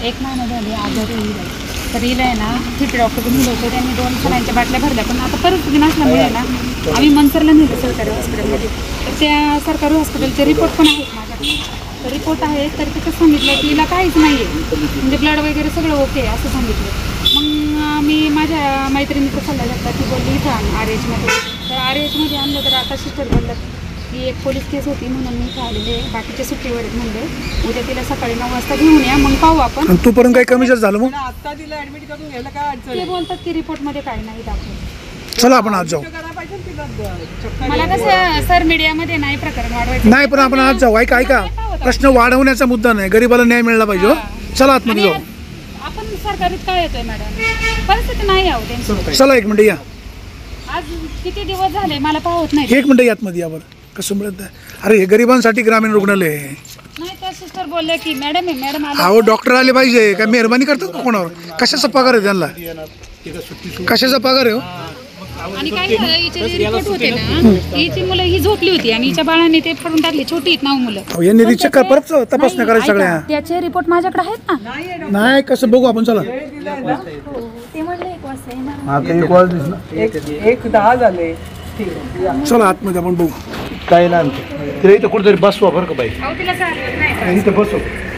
1 महिना झाले आजारी येईल. तर हिला आहे ना थिटे डॉक्टर नेलं होतं, त्यांनी 2 सलाईनच्या बाटल्या भरल्या. पण आता परिस्थिती नसल्यामुळे ना आम्ही मनसरला नेलं सरकारी हॉस्पिटलमध्ये. तर त्या सरकारी हॉस्पिटलचे रिपोर्ट पण आहेत माझ्याकडे. तर रिपोर्ट आहे तर तिथं सांगितलं की हिला काहीच नाही आहे, म्हणजे ब्लड वगैरे सगळं ओके असं सांगितलं. मग मी माझ्या मैत्रिणीचा सल्ला घेतला, ती बोलली इथं आण RH मध्ये. तर RH मध्ये आणलं तर आता सिस्टर बोललं की एक पोलीस केस होती म्हणून मी इथं आलेले, बाकीचे सुट्टीवर आहेत म्हणले. उद्या तिला सकाळी 9 वाजता घेऊन या, मग पाहू आपण. तोपर्यंत काही कमी जास्त झालं मग आता तिला ऍडमिट करून घ्यायला काय अडचण? ते बोलतात की रिपोर्टमध्ये काही नाही दाखवलं. चला आपण आज जाऊ. मला कसं सर मीडियामध्ये नाही प्रकरण वाढवायचं. नाही पण आपण आज जाऊ. ऐका प्रश्न वाढवण्याचा मुद्दा नाही, गरीबाला न्याय मिळाला पाहिजे. हो चला आतमध्ये जाऊ. आपण सरकारीत काय येतोय मॅडम, परिस्थिती नाही आहो त्यांची. चला 1 मिनिट या. आज किती दिवस झाले मला पाहत नाही. 1 मिनिट यात मध्ये या बरं. कसं मिळत नाही? अरे हे गरिबांसाठी ग्रामीण रुग्णालय आहे. नाही त्या सिस्टर बोलले की मॅडम आहे, मॅडम आले. अहो डॉक्टर आले पाहिजे. काय मेहरबानी करतात का कोणावर? कशाचा पगार आहे त्यांना? कशाचा पगार आहे? हो आणि काय झालं, हिचे जे रिपोर्ट होते ना, हिची मुलं ही झोपली होती आणि हिच्या बाळाने ते फाडून टाकले. छोटी आहेत 9 मुलं. यांनी रिचेक कर, परत तपासण्या करायच्या सगळ्या. त्याचे रिपोर्ट माझ्याकडे आहेत ना. नाही कसं बघू आपण. चला ते म्हणले 1 वाजता येणार. आता 1 वाजता 1:10 झाले. चला आतमध्ये आपण बघू. काय ना तिला इथं कुठेतरी बसवा बरं का बाई, अहो तिला चालत नाही. इथं बसव.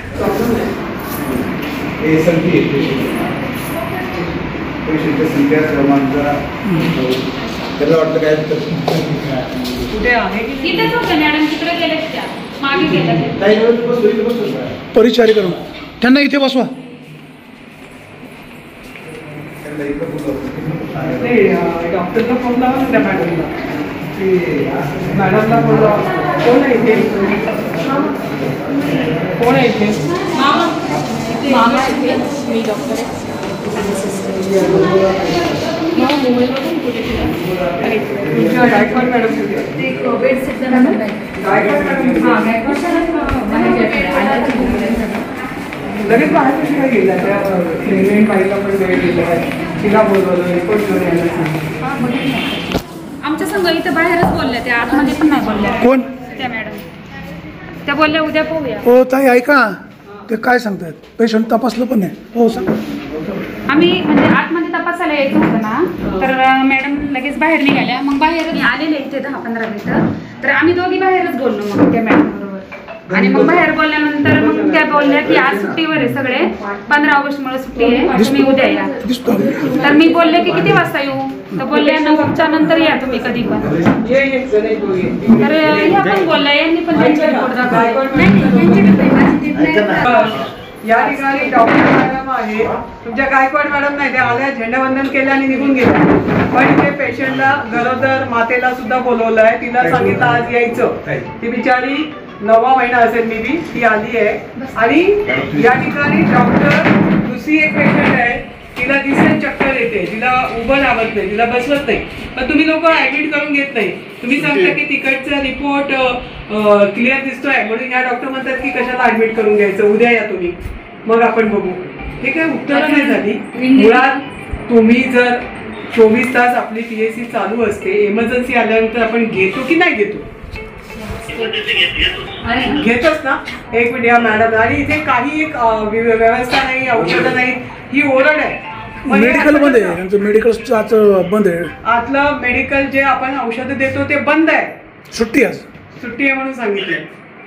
पेशंटच्या संख्या क्रमांक त्याला वाटतं काय कुठे आहे? इथेच होतं मॅडम, तिकडे गेले त्या मागे गेल्या. काही बसतो. परिचारी करून त्यांना इथे बसवा. डॉक्टरला फोन लावा ना त्या मॅडमला. मॅडमला फोन लावा. कोण आहे इथे? कोण आहे इथे? मामा आहे, मी डॉक्टर आहे. तुमच्या गायकवाड मॅडम कुठे? लगेच बाहेर कशी काय गेला? त्या प्रेग्नेंट बाईला पण वेळ गेला आहे, तिला बोलवलं, रिपोर्ट घेऊन यायला सांगितलं. आमच्या संघ इथं बाहेरच बोलल्या, त्या आतमध्ये पण नाही बोलल्या. कोण? त्या मॅडम त्या बोलल्या उद्या पाहूया. हो ताई ऐका, ते काय सांगतायत? पेशंट तपासलं पण नाही. हो सांग. आम्ही म्हणजे आतमध्ये तपासायला यायचं होतं ना, तर मॅडम लगेच बाहेर निघाल्या. मग बाहेर आलेले इथे 10-15 मिनिटं. तर आम्ही दोघी बाहेरच बोललो मग त्या मॅडम बरोबर. आणि मग बाहेर बोलल्यानंतर मग त्या बोलल्या की आज सुट्टीवर आहे सगळे, 15 ऑगस्टमुळे सुट्टी आहे, तुम्ही उद्या या. तर मी बोलले की किती वाजता येऊ? तर बोलल्या 9च्या नंतर या तुम्ही कधी पण. तर ह्या पण बोलल्या, यांनी पण त्यांचे रिपोर्ट दाखवले. या ठिकाणी डॉक्टर मॅडम आहे, तुमच्या गायकवाड मॅडम नाही, त्या आल्या, झेंडावंदन केलं आणि निघून गेल्या. पण इथे पेशंटला गरोदर मातेला सुद्धा बोलवलं आहे, तिला सांगितलं आज यायचं. ती बिचारी 9वा महिना असेल मी बी, ती आली आहे. आणि या ठिकाणी डॉक्टर दुसरी एक पेशंट आहे, तिला दिसेल चक्कर येते, तिला उभं राहत नाही, तिला बसवत नाही. पण तुम्ही लोक ऍडमिट करून घेत नाही. तुम्ही सांगता की तिकडचा रिपोर्ट क्लिअर दिसतोय म्हणून या डॉक्टर म्हणतात की कशाला ऍडमिट करून घ्यायचं, उद्या या तुम्ही, मग आपण बघू. हे काय उत्तरं नाही झाली. मुळात तुम्ही जर 24 तास आपली PSC चालू असते, इमर्जन्सी आल्यानंतर आपण घेतो की नाही घेतो? घेतोच ना. 1 मिनिट या मॅडम. आणि इथे काही एक व्यवस्था नाही, औषधं नाही, ही ओरड आहे. मेडिकल बंद आहे, त्यांचं मेडिकल बंद आहे. आतलं मेडिकल जे आपण औषधं देतो ते बंद आहे. सुट्टी आज. सुट्टी आहे म्हणून सांगितलं.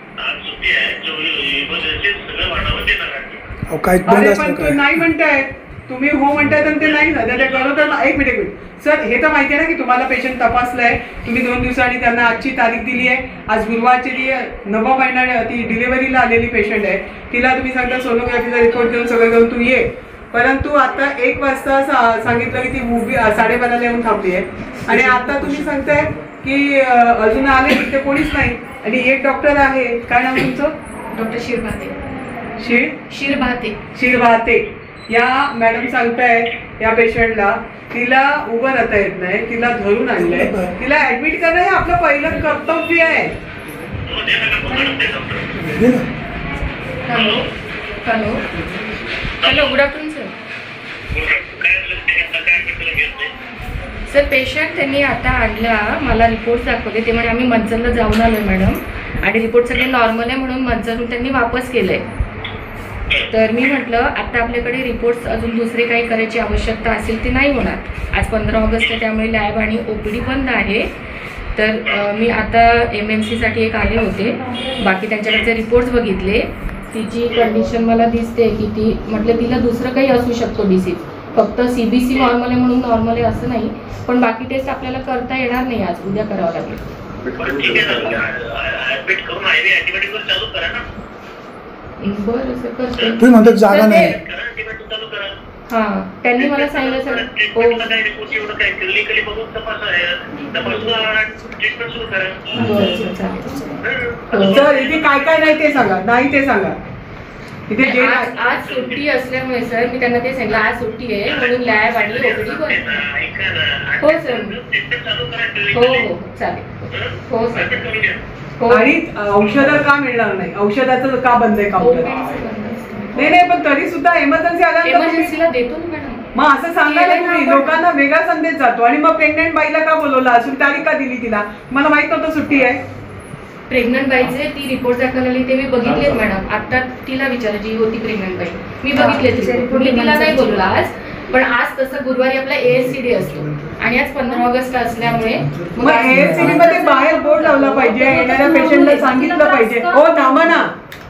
अहो काय बंद अरे असतं पण काय? नाही म्हणताय तुम्ही, हो म्हणताय तर ते नाही ना. त्या गरोदर 1 मिनिट सर, हे तर माहिती आहे ना की तुम्हाला पेशंट तपासलाय, तुम्ही 2 दिवसांनी त्यांना आजची तारीख दिली आहे. आज गुरुवारची ती 9वा महिना ती डिलिव्हरीला आलेली पेशंट आहे, तिला तुम्ही सांगता सोनोग्राफीचा रिपोर्ट घेऊन सगळं घेऊन तू ये. परंतु आता 1 वाजता सांगितलं की ती मूवी 12:30ला येऊन थांबली आहे. आणि आता तुम्ही सांगताय की अजून आले तिथे कोणीच नाही. आणि एक डॉक्टर आहे, काय नाव तुमचं? डॉक्टर शिरभाते. शिरभाते या मॅडम सांगताय या पेशंटला तिला उभं राहता येत नाही, तिला धरून आणलंय, तिला ऍडमिट करणं हे आपलं पहिलं कर्तव्य आहे. Hello good afternoon sir. Patient त्यांनी आता आणला, मला रिपोर्ट दाखवले, ते म्हणजे आम्ही मज्जरला जाऊन आलो मॅडम, आणि रिपोर्ट सगळे नॉर्मल आहे म्हणून मज्जरून त्यांनी वापस केलंय. तर मी म्हटलं आता आपल्याकडे रिपोर्ट्स अजून दुसरे काही करायची आवश्यकता असेल ते नाही होणार. आज 15 ऑगस्ट आहे त्यामुळे लॅब आणि OPD बंद आहे. तर मी आता MMCसाठी एक आले होते. बाकी त्यांच्याकडचे रिपोर्ट्स बघितले. तिची कंडिशन मला दिसते की ती म्हटलं तिला दुसरं काही असू शकतो डिसीज. फक्त CBC नॉर्मल आहे म्हणून नॉर्मल आहे असं नाही. पण बाकी टेस्ट आपल्याला करता येणार नाही. आज उद्या करावं लागेल. बरं सर करते. तुम्ही म्हणतात जागा नाही. हां त्यांनी मला सांगितलं सर. हो बरं सर चालेल. सर इथे काय काय नाही ते सांगा. नाही ते सांगा. इथे जे आज सुट्टी असल्यामुळे सर मी त्यांना ते सांगितलं आज सुट्टी आहे म्हणून लॅब आणि OPD बंद. हो सर. हो हो चालेल. हो सर. हो आणि औषधं का मिळणार नाही? औषधाचं का बंद आहे काउंटर? नाही नाही पण तरी सुद्धा इमर्जन्सी आल्यानंतर एमर्जन्सीला देतो ना मॅडम. मग असं सांगायला तुम्ही लोकांना वेगळा संदेश जातो. आणि मग प्रेग्नेंट बाईला का बोलवला? अजून तारीख का दिली तिला? मला माहित नव्हतं सुट्टी आहे. प्रेग्नंट बाईचे ती रिपोर्ट दाखल आली ते मी बघितलेत मॅडम. आता तिला विचारा जी होती प्रेग्नंट बाई मी बघितले मी तिला नाही बोललो आज. पण आज तसं गुरुवारी आपला ASCD असतो आणि आज 15 ऑगस्ट असल्यामुळे मग ASCD मध्ये बाहेर बोर्ड लावला पाहिजे. येणाऱ्या पेशंटला सांगितलं पाहिजे. हो थांबा ना.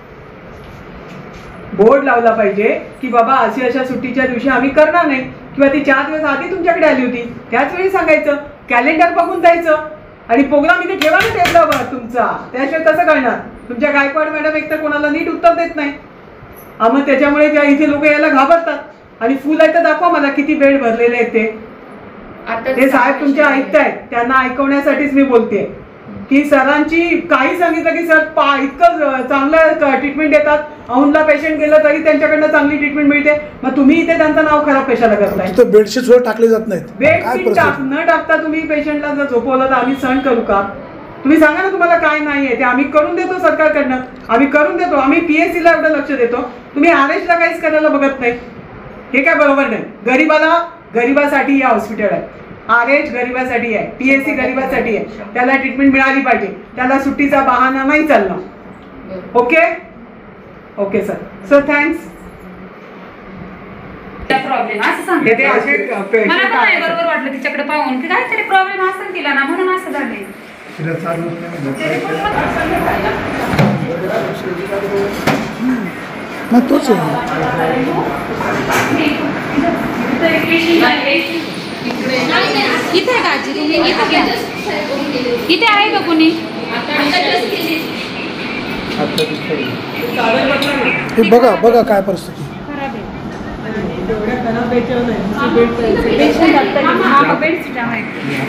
बोर्ड लावला पाहिजे की बाबा अशी अशा सुट्टीच्या दिवशी आम्ही करणार नाही. किंवा ती 4 दिवस आधी तुमच्याकडे आली होती त्याच वेळी सांगायचं. कॅलेंडर बघून जायचं आणि प्रोग्राम इथे ठेवा ना टेबलावर तुमचा. त्याशिवाय कसं करणार? तुमच्या गायकवाड मॅडम एक तर कोणाला नीट उत्तर देत नाही. मग त्याच्यामुळे ज्या इथे लोक यायला घाबरतात. आणि फुल आहे तर दाखवा मला किती बेड भरलेले आहेत ते. आता ते साहेब तुमचे ऐकतायत त्यांना ऐकवण्यासाठीच मी बोलते की सरांची काही सांगितलं की सर इतकं चांगलं ट्रीटमेंट देतात. औंधला पेशंट गेलं तरी त्यांच्याकडनं चांगली ट्रीटमेंट मिळते. मग तुम्ही इथे त्यांचं नाव खराब कशाला करताय? तर बेडशीट सुद्धा टाकले जात नाहीत. बेडशीट न टाकता तुम्ही पेशंटला जर झोपवलं तर आम्ही सहन करू का? तुम्ही सांगा ना तुम्हाला काय नाहीये ते. आम्ही करून देतो सरकारकडनं. आम्ही करून देतो. आम्ही PSC ला एवढं लक्ष देतो. तुम्ही RH ला काहीच करायला बघत नाही. हे काय बरोबर नाही. गरीबासाठी या हॉस्पिटल आहे. RH गरीबासाठी आहे. PSC गरीबासाठी आहे. त्याला ट्रीटमेंट मिळाली पाहिजे. त्याला सुट्टीचा बहाणा नाही चालणार. Okay okay sir. Sir thanks. Problem असं सांगते. मला पण नाही बरोबर वाटलं तिच्याकडे पाहून की काहीतरी प्रॉब्लेम असेल तिला ना म्हणून असं झालंय. मग तोच आहे. इथे आहे का आजी? इथे आहे का कोणी? हे बघा बघा काय परिस्थिती. खराब आहे. एवढ्या खराब याच्यावर नाही. बेडशीट आहे.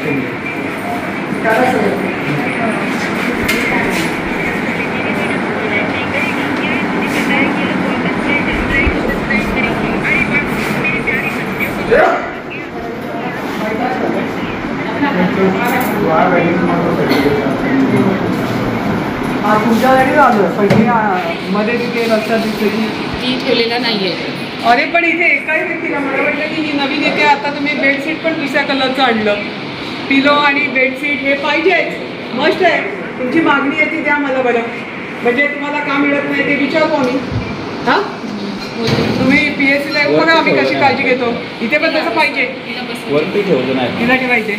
तुमच्यासाठी आलं पहिली मध्ये तिथे लक्षात दिसली ती ठेवलेला नाहीये. अरे पण इथे एकाही व्यक्तीला मला वाटलं की ही नवीन येते. आता तुम्ही बेडशीट पण दुसऱ्या कलरचं आणलं. पिलो आणि बेडशीट हे पाहिजेच मस्ट आहे. तुमची मागणी आहे ती द्या मला बरं. म्हणजे तुम्हाला का मिळत नाही ते विचारतो आम्ही. हां तुम्ही PSC ला येऊ बघा आम्ही कशी काळजी घेतो. इथे पण तसं पाहिजे. वरती ठेवलं नाही. तिला ठेवायचे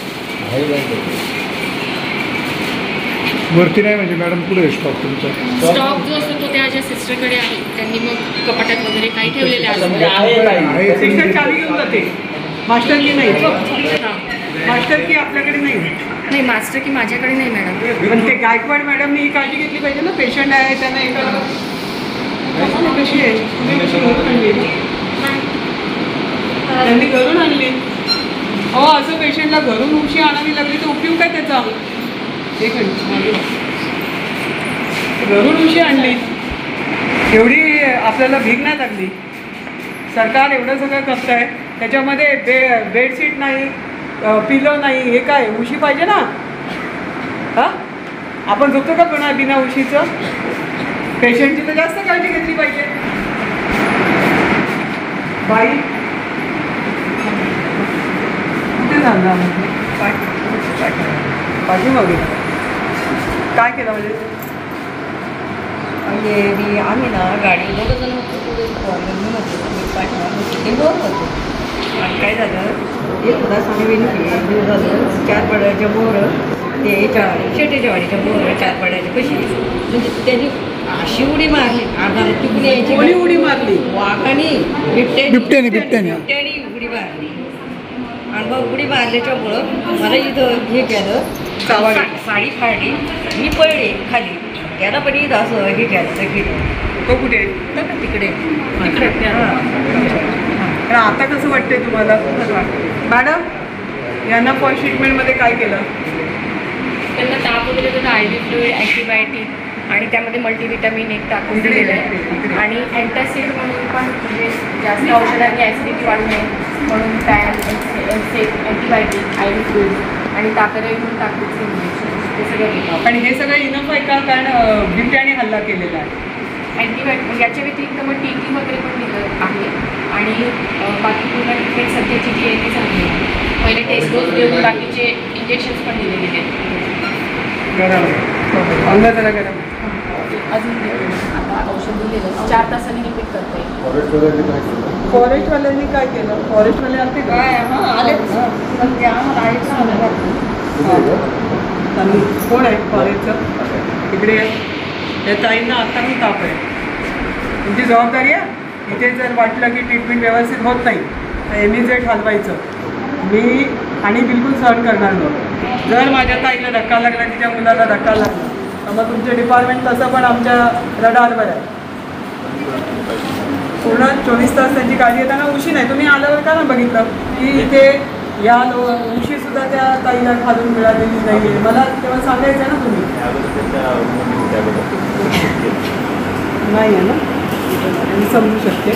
वरती नाही म्हणजे मॅडम पुढे स्टॉक तुमचा. स्टॉक जो असतो तो त्याच्या सिस्टरकडे आहे. त्यांनी मग कपाटात वगैरे काही ठेवलेले असतात. सिस्टर चावी घेऊन जाते. मास्टर की नाही. मास्टर की आपल्याकडे नाही. नाही मास्टर की माझ्याकडे नाही मॅडम. पण ते गायकवाड मॅडमनी ही काळजी घेतली पाहिजे ना. पेशंट आहे त्यांना एका कशी आहे तुम्ही कशी घरून आणली? त्यांनी घरून आणली. हो असं पेशंटला घरून उशी आणावी लागली तर उपयोग काय त्याचा? एक मिनिट. घरून उशी आणली एवढी आपल्याला भीक नाही लागली. सरकार एवढं सगळं करतं आहे त्याच्यामध्ये बेडशीट नाही पिलो नाही. हे काय उशी पाहिजे ना. हां आपण झोपतो का बिना उशीचं? पेशंटची तर जास्त काळजी घेतली पाहिजे. बाई कुठे झालं काय पाहिजे मग काय केलं म्हणजे म्हणजे आम्ही ना गाडी दोघं जण होतो पुढे मी होतो मी पाठवा ते दोन होतो आणि काय झालं एक होता स्वामी वेणी झालं 4 पड्याच्या बोर ते शेटेच्या वाडीच्या बोर 4 पड्याच्या कशी म्हणजे त्यांनी अशी उडी मारली अर्धा टिकून यायची कोणी उडी मारली? वाघाने बिबट्याने उडी मारली आणि मग उडी मारल्याच्यामुळं मला इथं हे केलं साडी फाडली मी पडले खाली त्याला पण इथं असं हे केलं तो कुठे? तिकडे पण आता कसं वाटतंय तुम्हाला? मॅडम यांना फर्स्ट ट्रीटमेंटमध्ये काय केलं? त्यांना ताप वगैरे तर आय व्ही फ्लुइड अँटीबायोटिक आणि त्यामध्ये मल्टीव्हिटॅमिन एक टाकून दिलेलं आहे आणि अँटासिड म्हणून पण म्हणजे जास्त औषधांनी ॲसिडिटी वाढू नये म्हणून Pan antibiotic I V fluid आणि ताकदही म्हणून ताकदीचं इंजेक्शन ते सगळं घेतो. आणि हे सगळं इनफ आहे का? कारण बिबट्याने हल्ला केलेला आहे. अँटीबायोटिक याच्या व्यतिरिक्त मग टीटी वगैरे पण दिलं आहे आणि बाकी पूर्ण ट्रीटमेंट सध्याची जी आहे ती झाली आहे. पहिले टेस्ट डोस देऊन बाकीचे इंजेक्शन्स पण दिलेले आहेत. गरम आहे अंग जरा गरम आहे. अजून आता औषध दिलेलं 4 तासांनी रिपीट करता येईल. फॉरेस्टवाल्यांनी काय केलं? फॉरेस्टवाले आले का? आले पण ते आम्हाला कोण आहे फॉरेस्टचं? इकडे आहे. या ताईंना आता मी ताप आहे. तुमची जबाबदारी आहे. इथे जर वाटलं की ट्रीटमेंट व्यवस्थित होत नाही तर इमिजिएट हलवायचं. मी आणि बिलकुल सहन करणार नाही. जर माझ्या ताईला धक्का लागला तिच्या मुलाला धक्का लागला तर मग तुमचं डिपार्टमेंट तसं पण आमच्या रडारवर आहे. पूर्ण 24 तास त्यांची काळजी घेताना उशी नाही. तुम्ही आल्यावर का ना बघितलं की इथे या उशीसुद्धा त्या ताईला खालून मिळालेली नाही आहे. मला तेव्हा सांगायचं ना तुम्ही नाही आहे ना. मी समजू शकते.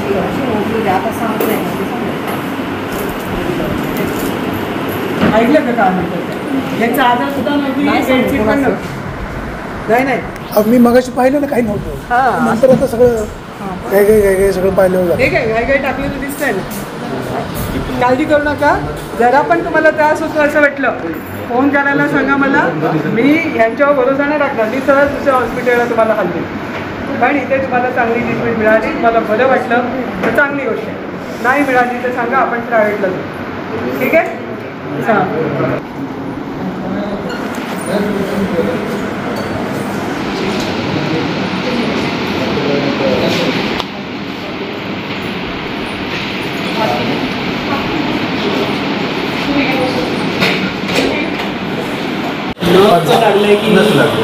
ऐकलं का म्हणतात याचा आधार सुद्धा नव्हती बेडशीट पण नव्हती. नाही मी मगाशी पाहिलं ना काही नव्हतं हां नंतर आता सगळं काय सगळं पाहिलं हे काय काय काय टाकलेलं दिसतंय ना. काळजी करू नका. जरा पण तुम्हाला त्रास होतो असं वाटलं फोन करायला सांगा मला. मी यांच्यावर भरोसा नाही टाकणार. मी सरळ दुसऱ्या हॉस्पिटलला तुम्हाला हलवे. पण इथे तुम्हाला चांगली ट्रीटमेंट मिळाली तुम्हाला बरं वाटलं तर चांगली गोष्ट आहे. नाही मिळाली तर सांगा आपण प्रायव्हेटला जाऊ. ठीक आहे. लागलंय की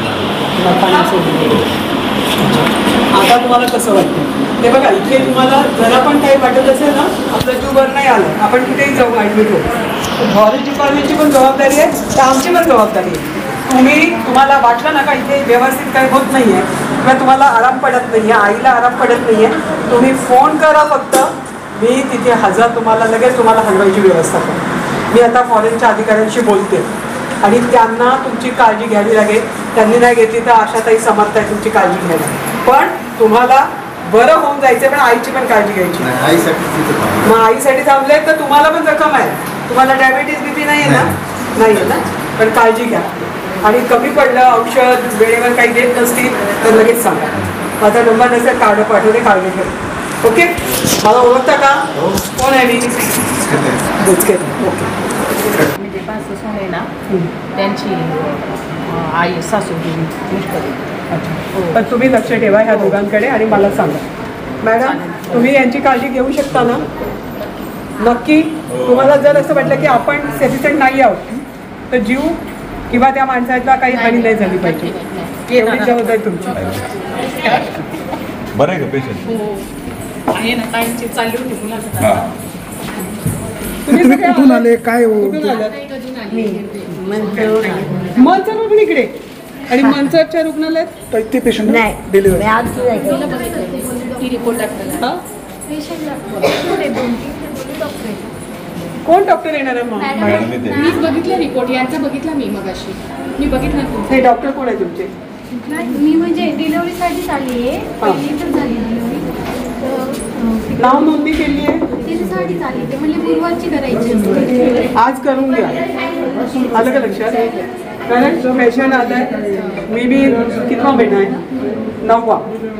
आता तुम्हाला कसं वाटतं ते बघा. इथे तुम्हाला जरा पण काही वाटत असेल ना आपलं ट्यूबर नाही आलं आपण कुठेही जाऊ ॲडमिट होऊ. फॉरेस्ट डिपार्टमेंटची पण जबाबदारी आहे तर आमची पण जबाबदारी आहे. तुम्हाला वाटलं ना का इथे व्यवस्थित काही होत नाही आहे किंवा तुम्हाला आराम पडत नाही आहे आईला आराम पडत नाही आहे तुम्ही फोन करा फक्त. मी तिथे हजर तुम्हाला लगेच तुम्हाला हलवायची व्यवस्था करू. मी आता फॉरेनच्या अधिकाऱ्यांशी बोलते आणि त्यांना तुमची काळजी घ्यावी लागेल. त्यांनी नाही घेतली तर आशाताई समर्थ आहे तुमची काळजी घ्यायला. पण तुम्हाला बरं होऊन जायचं पण आईची पण काळजी घ्यायची. मग आईसाठी थांबले तर तुम्हाला पण जखम आहे. तुम्हाला डायबिटीज बीपी नाही आहे ना? नाही आहे ना. पण काळजी घ्या आणि कमी पडलं औषध वेळेवर काही देत नसतील तर लगेच सांगा. माझा नंबर नसेल कार्ड पाठवते काळजी घ्या. ओके. मला ओळखता का? कोण आहे मी? ओके. म्हणजे पाच सोने ना त्यांची आई सासू पण तुम्ही लक्ष ठेवा ह्या दोघांकडे आणि मला सांगा. मॅडम तुम्ही यांची काळजी घेऊ शकता ना? नक्की. तुम्हाला जर असं वाटलं की आपण सफिशियंट नाही आहोत तर जीव किंवा त्या माणसाला काही हानी नाही झाली पाहिजे. एवढी जबाबदारी तुमची. बरं आहे का पेशंट? आहे ना ताईंची चालली होती मुलाचं. तुम्ही कुठून आले काय कुठून आलात? मनसरवरून इकडे आणि मनसरच्या रुग्णालयात ते पेशंट डिलिव्हरी रिपोर्ट टाकला. कोण डॉक्टर येणार आहे मग? मीच बघितला रिपोर्ट यांचा बघितला मी मगाशी. मी बघितला तुमचा. हे डॉक्टर कोण आहे तुमचे? मी म्हणजे डिलिव्हरीसाठी आली आहे. पहिली तर झाली डिलिव्हरी. नाव नोंदणी केली आहे? त्याच्यासाठी चालली ते म्हणजे गुरुवारची करायची असते. आज करून घ्या. आलं का लक्षात? कारण जो पेशंट आलाय मी बी कितवा महिना आहे 9वा.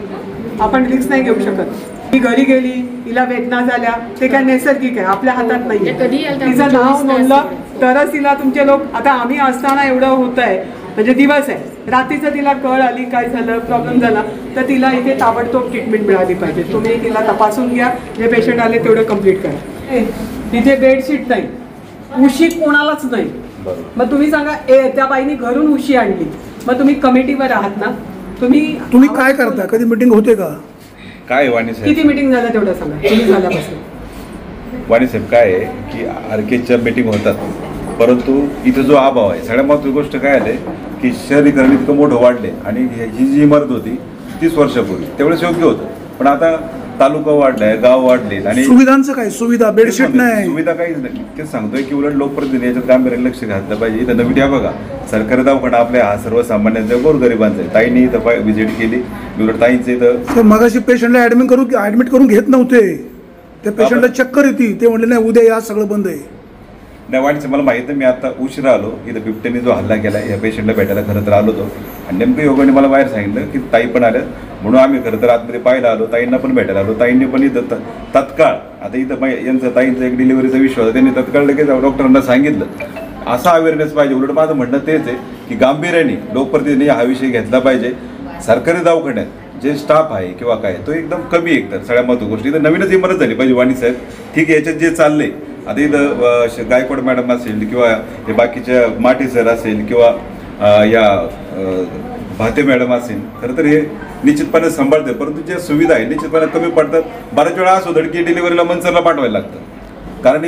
आपण रिस्क नाही घेऊ शकत. ती घरी गेली, तिला वेदना झाल्या, ते काय नैसर्गिक आहे, आपल्या हातात नाही. तिचं नाव नोंदलं तरच तिला तुमचे लोक. आता आम्ही असताना एवढं होत आहे, म्हणजे दिवस आहे, रात्रीचं तिला कळ आली, काय झालं, प्रॉब्लेम झाला, तर तिला इथे ताबडतोब ट्रीटमेंट मिळाली पाहिजे. तुम्ही तिला तपासून घ्या, जे पेशंट आले तेवढं कंप्लीट करा. तिथे बेडशीट नाही, उशी कोणालाच नाही. मग तुम्ही सांगा, त्या बाईनी घरून उशी आणली, मग तुम्ही कमिटीवर आहात ना, तुम्ही काय करता? कधी मीटिंग होते का? काय वाणी साहेब, किती मीटिंग झाल्या तेवढं सांगा तुम्ही झाल्यापासून. वाणी साहेब काय आहे की आरकेच्या मीटिंग होतात, परंतु इथं जो अभाव आहे, सगळ्यात महत्त्वाची गोष्ट काय आहे की शहरीकरण इतकं मोठं वाढले आणि ही जी इमारत होती 30 वर्षापूर्वी त्यावेळेस योग्य होतं, पण आता तालुका वाढलाय, गाव वाढले आणि सुविधांचं काय? सुविधा बेडशीट नाही, सुविधा काहीच नाही. तेच सांगतोय की उलट लोकप्रतिनिधी याच्यात गांभीर्याने लक्ष घातलं पाहिजे. इथं नवीन आहे बघा, सरकारी दवाखाना आपल्या हा सर्वसामान्यांचा गोरगरिबांचा आहे. ताईंनी इथं व्हिजिट केली, उलट ताईंचं इथं मगाशी पेशंटला ऍडमिट करून घेत नव्हते, त्या पेशंटला चक्कर येते, ते म्हणले नाही उद्या या, सगळं बंद आहे. नाही वाटचं मला माहिती आहे, मी आता उशिरा आलो. इथं बिबट्याने जो हल्ला केला या पेशंटला भेटायला खरं तर आलो होतो आणि नेमकं योगाने मला बाहेर सांगितलं की ताई पण आल्या, म्हणून आम्ही खरं तर आतमध्ये पाहायला आलो. ताईंना पण भेटायला आलो. ताईंनी पण इथं तत्काळ, आता इथं यांचा ताईंचा एक डिलिव्हरीचा विश्वास आहे, त्यांनी तत्काळ लगेच डॉक्टरांना सांगितलं. असा अवेअरनेस पाहिजे. उलट माझं म्हणणं तेच आहे की गांभीर्याने लोकप्रतिनिधी हा विषय घेतला पाहिजे. सरकारी दवाखान्यात जे स्टाफ आहे किंवा काय तो एकदम कमी आहे. तर सगळ्या महत्त्वाची गोष्टी इथं नवीनच इमारत झाली पाहिजे. वाणी साहेब ठीक आहे, याच्यात जे चाललंय आता इथं गायकवाड मॅडम असेल किंवा हे बाकीच्या माटी सर असेल किंवा या भाते मॅडम असेल, खरं तर हे निश्चितपणे सांभाळते, परंतु ज्या सुविधा आहे निश्चितपणे कमी पडतात. बऱ्याच वेळा असं होतं की डिलिव्हरीला मंचरला पाठवायला लागतं, कारण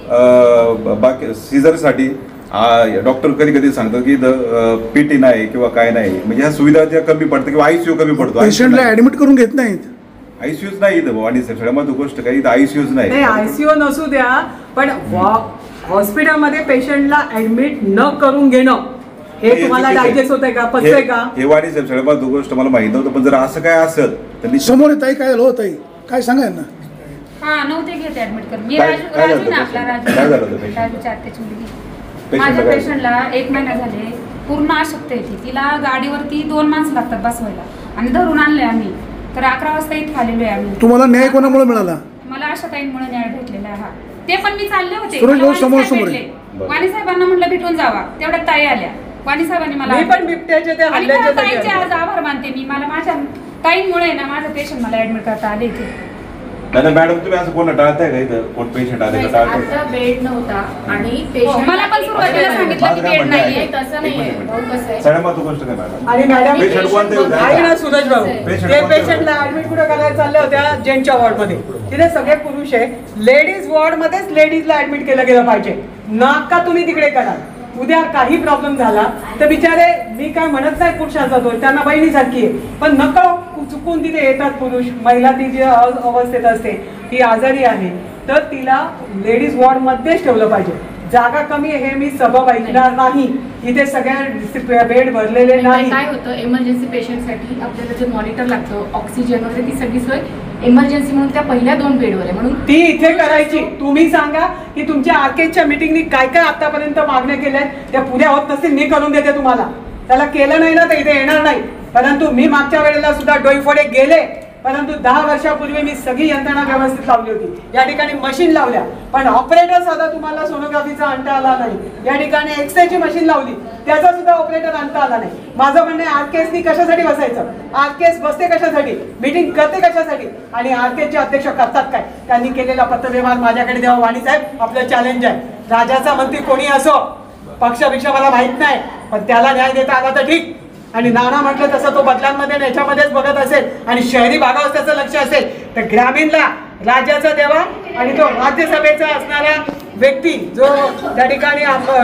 इथं बाकी सिझरसाठी डॉक्टर कधी कधी सांगतात की इथं PT नाही किंवा काय नाही, म्हणजे ह्या सुविधा ज्या कमी पडतात किंवा ICU कमी पडतो. पेशंटला ऍडमिट करून घेत नाहीत. ICUच नाही इथं आणि सगळ्यात गोष्ट काही इथं ICUच नाही. ICU नसू द्या, पण हॉस्पिटलमध्ये पेशंटला ऍडमिट न करून घेणं हे तुम्हाला डायजेस्ट होतंय का, पचतंय का? हे वाणी साहेब सगळ्यात गोष्ट मला माहित नव्हतं, पण जर असं काय असेल तर समोर ताई काय झालं होतं, काय सांगा ना. हा नव्हते घेते ऍडमिट करून. मी काय राजू झालं ना आपला होतं? काय झालं होतं राजूच्या आत्याची मुलगी. पेशंटला माझ्या काय? पेशंटला 1 महिना झाले, पूर्ण अशक्त येते. तिला गाडीवरती 2 माणसं लागतात बसवायला आणि धरून आणले आम्ही. तर 11 वाजता इथं आलेलो आहे आम्ही. तुम्हाला न्याय कोणामुळे मिळाला? मला आशाताईंमुळे न्याय भेटलेला आहे. हा ते पण मी चालले होते, सुरेश भाऊ मला समोर वाणी साहेब समोर भेटले. वाणी साहेबांना म्हटलं भेटून जावा, तेवढ्यात ताई आल्या. वाणी साहेबांनी मला मी पण बिबट्याच्या त्या आणि हल्ल्याच्या खरं ताईंचे जागी आज आभार मानते मी. मला माझ्या ताईंमुळे ना माझं पेशंट मला ऍडमिट करता आले इथे. नाही मॅडम, तुम्ही असं कोण टाळताय का इथं? कोण पेशंट आले का टाळताय? आता बेड नव्हता आणि हो, पेशंट मला पण सुरुवातीला सांगितलं की बेड नाहीये. तसं नाहीये. कसं आहे, सगळ्यात महत्त्वाची गोष्ट काय मॅडम? आणि मॅडम पेशंट कोणते होते? ऐक ना सुरज भाऊ, पेशंट ते कोणते पेशंटला ऍडमिट कुठं करायला चालल्या होत्या जेंट्सच्या वॉर्डमध्ये. तिथे सगळे पुरुष आहे. लेडीज वॉर्डमध्येच लेडीजला ऍडमिट केलं गेलं पाहिजे, नाका तुम्ही तिकडे करा. उद्या काही प्रॉब्लेम झाला तर बिचारे, मी काय म्हणत नाही पुरुषाचा दोष, त्यांना बहिणीसारखी आहे, पण नकळत चुकून तिथे येतात पुरुष. महिला ती जी अवस्थेत असते, ती आजारी आहे, तर तिला लेडीज वॉर्डमध्येच ठेवलं पाहिजे. जागा कमी आहे हे मी सबब ऐकणार नाही. इथे सगळ्या बेड भरलेले नाही. काय होतं, इमर्जन्सी पेशंटसाठी आपल्याला जे मॉनिटर लागतं, ऑक्सिजन वगैरे, ती सगळी सोय इमर्जन्सी म्हणून त्या पहिल्या 2 बेडवर आहे. म्हणून ती इथे करायची. तुम्ही सांगा की तुमच्या आर्केजच्या मिटिंगनी काय काय आतापर्यंत मागण्या केल्या, त्या पुऱ्या होत नसतील मी करून देते तुम्हाला. त्याला केलं नाही ना तर इथे येणार नाही. परंतु मी मागच्या वेळेला सुद्धा डोईफोडे गेले, परंतु 10 वर्षापूर्वी मी सगळी यंत्रणा व्यवस्थित लावली होती. या ठिकाणी मशीन लावल्या, पण ऑपरेटर साधा तुम्हाला सोनोग्राफीचा आणता आला नाही. या ठिकाणी एक्सरेची मशीन लावली, त्याचा सुद्धा ऑपरेटर आणता आला नाही. माझं म्हणणं आहे, आरकेएसनी कशासाठी बसायचं? आरकेएस बसते कशासाठी, मीटिंग करते कशासाठी, आणि आरकेएसचे अध्यक्ष करतात काय? त्यांनी केलेला पत्रव्यवहार माझ्याकडे द्यावा. वाणी साहेब, आपलं चॅलेंज आहे. राजाचा मंत्री कोणी असो, पक्षपेक्षा मला माहित नाही, पण त्याला न्याय देता आला तर ठीक. आणि नाना म्हटलं तसं तो बदलांमध्ये याच्यामध्येच बघत असेल आणि शहरी भागावर त्याचं लक्ष असेल, तर ग्रामीणला राज्याचा देवा आणि तो राज्यसभेचा असणारा व्यक्ती जो त्या ठिकाणी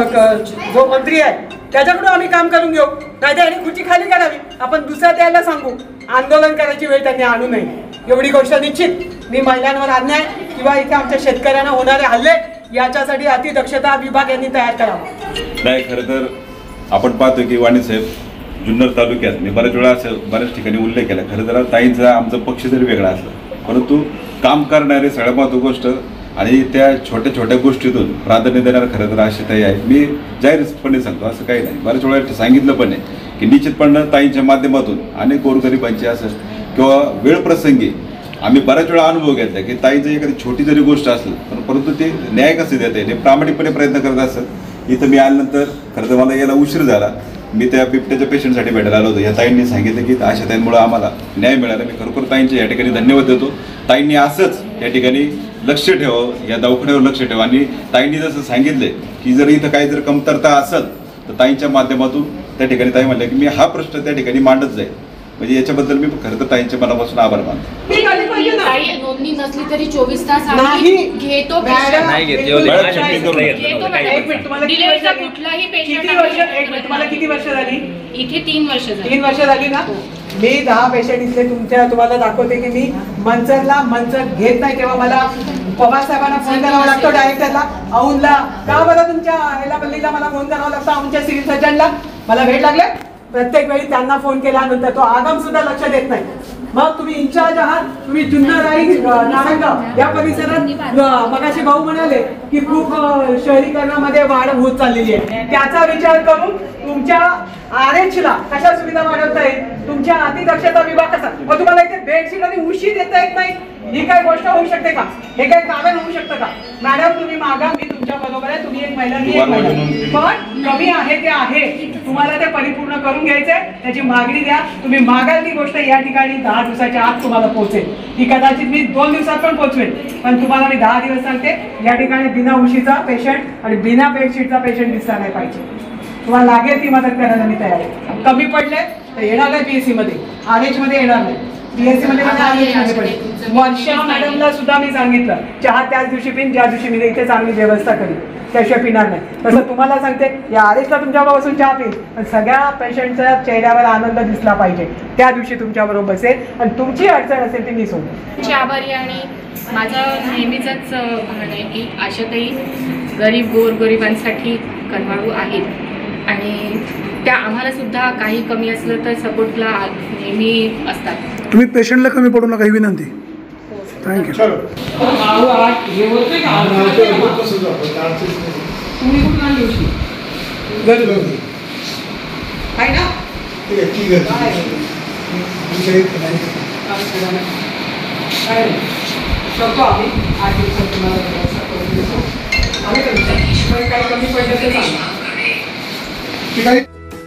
जो मंत्री आहे त्याच्याकडून आम्ही काम करून घेऊ. नाही तर खुर्ची खाली करावी, आपण दुसऱ्या द्यायला सांगू. आंदोलन करायची वेळ त्यांनी आणू नये, एवढी गोष्ट निश्चित. मी महिलांवर अन्याय किंवा इथे आमच्या शेतकऱ्यांना होणारे हल्ले याच्यासाठी अतिदक्षता विभाग यांनी तयार करावा. नाही, खरं तर आपण पाहतो की वाणी साहेब जुन्नर तालुक्यात मी बऱ्याच वेळा असं बऱ्याच ठिकाणी उल्लेख केला. खरं तर ताईंचा आमचा पक्ष जरी वेगळा असला, परंतु काम करणारे सगळ्यात महत्त्वाची गोष्ट आणि त्या छोट्या छोट्या गोष्टीतून प्राधान्य देणार खरं तर आशाताई आहे. मी जाहीरपणे सांगतो, असं काही नाही. बऱ्याच वेळा सांगितलं पण आहे की निश्चितपणे ताईंच्या माध्यमातून अनेक गोरगरिबांची असेल किंवा वेळप्रसंगी आम्ही बऱ्याच वेळा अनुभव घेतला की ताईचं एखादी छोटी जरी गोष्ट असेल परंतु ते न्याय कसे देता येईल प्रामाणिकपणे प्रयत्न करत असत. इथं मी आल्यानंतर खरं तर मला यायला उशीर झाला. मी त्या बिबट्याच्या पेशंटसाठी भेटायला आलो होतो. या ताईंनी सांगितलं की आशाताईंमुळे आम्हाला न्याय मिळाला. मी खरोखर ताईंचे या ठिकाणी धन्यवाद देतो. ताईंनी असंच या ठिकाणी लक्ष ठेवावं, या दवाखान्यावर लक्ष ठेवा. आणि ताईंनी जसं सांगितलंय की जर इथं काही जर कमतरता असेल तर ताईंच्या माध्यमातून त्या ठिकाणी ताई म्हणल्या की मी हा प्रश्न त्या ठिकाणी मांडत जाईल. म्हणजे याच्याबद्दल मी खरं तर ताईंच्या मनापासून आभार मानतो. काही नोंदणी नसली तरी 24 तास नाही. आम्ही घेतो मॅडम, नाही घेत. घेतो मॅडम. एक मिनिट, तुम्हाला किती डिलिव्हरीचा वर्ष- कुठलाही किती पेशंट वर्ष एक मिनिट, तुम्हाला किती वर्ष झाली? इथे 3 वर्ष झाली. 3 वर्ष झाली ना. मी 10 पेशंट इथले तुम्हाला दाखवते की मी मंचर घेत नाही. तेव्हा मला पवार साहेबांना फोन करावा लागतो, डायरेक्टरला, औंधला. का बरं तुमच्या ह्याला बल्लीला मला फोन करावा लागतो, आमच्या सिव्हिल सर्जनला. मला भेट लागले प्रत्येक वेळी त्यांना फोन केल्यानंतर तो आगम सुद्धा लक्ष देत नाही. मग तुम्ही इंचार्ज आहात, तुम्ही जुन्नर आणि नारायणगाव या परिसरात मगाशी भाऊ म्हणाले की खूप शहरीकरणामध्ये वाढ होत चाललेली आहे. त्याचा विचार करून तुमच्या RH ला कशा सुविधा वाढवता येईल, तुमच्या अतिदक्षता विभाग कसा, मग तुम्हाला इथे बेडशीट आणि उशी देता येत नाही. ही काय गोष्ट होऊ शकते का? हे काय कारण होऊ शकतं का? मॅडम तुम्ही मागा, मी तुमच्या बरोबर आहे. तुम्ही एक महिला, मी एक महिला, पण कमी आहे ते आहे. तुम्हाला ते परिपूर्ण करून घ्यायचंय, त्याची मागणी द्या. तुम्ही मागाल ती गोष्ट या ठिकाणी 10 दिवसाच्या आत तुम्हाला पोहोचेल. ती कदाचित मी 2 दिवसात पण पोहोचवेल, पण तुम्हाला मी 10 दिवस सांगते. या ठिकाणी बिना उशीचा पेशंट आणि बिना बेडशीटचा पेशंट दिसला नाही पाहिजे. तुम्हाला लागेल ती मदत करायला मी तयार आहे. कमी पडले तर येणार नाही PSC मध्ये, RH मध्ये येणार नाही. PSC मध्ये वर्षा मॅडमला सुद्धा मी सांगितलं चहा त्याच दिवशी पिन ज्या दिवशी मी इथे चांगली व्यवस्था करीन, त्याशिवाय पिणार नाही. तसं तुम्हाला सांगते, या RH ला तुमच्यापासून चहा पिन, पण सगळ्या पेशंटच्या चेहऱ्यावर आनंद दिसला पाहिजे. त्या दिवशी तुमच्याबरोबर बसेल आणि तुमची अडचण असेल ती मी सोडून. आभारी आणि माझं नेहमीच म्हणणं आहे की आशाताई गरीब गोरगरिबांसाठी कणवाळू आहेत आणि त्या आम्हाला सुद्धा काही कमी असलं तर सपोर्टला नेहमी असतात. तुम्ही पेशंटला कमी पडू नका ही विनंती. थँक्यू. तुम्ही कुठून आणली उशी? आहे ना? काय करतो आम्ही 8 दिवसात तुम्हाला व्यवस्था करून देतो. आम्ही करतो, पण काही कमी पडलं तर सांगा. ठीक आहे.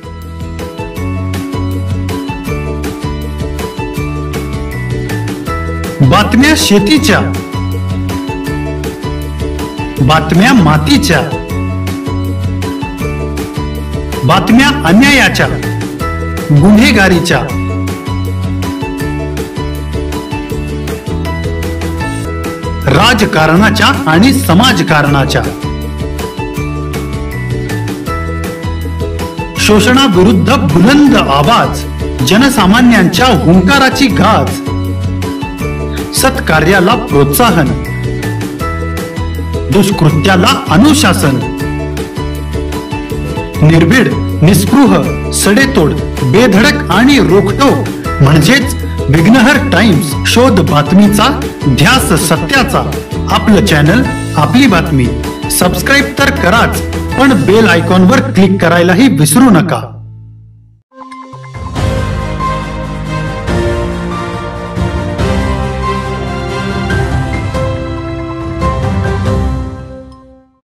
बातम्या शेतीच्या, बातम्या मातीच्या, बातम्या अन्यायाच्या, गुन्हेगारीच्या, राजकारणाच्या आणि समाजकारणाच्या, शोषणाविरुद्ध बुलंद आवाज, जनसामान्यांच्या हुंकाराची गाज, सत्कार्याला प्रोत्साहन, दुष्कृत्याला अनुशासन, निर्भीड, निस्पृह, सडेतोड, बेधडक आणि रोखटोक म्हणजेच विघ्नहर टाइम्स. शोध बातमीचा, ध्यास सत्याचा. आपलं चॅनल, आपली बातमी. सबस्क्राईब तर कराच, पण बेल आयकॉनवर क्लिक करायलाही विसरू नका.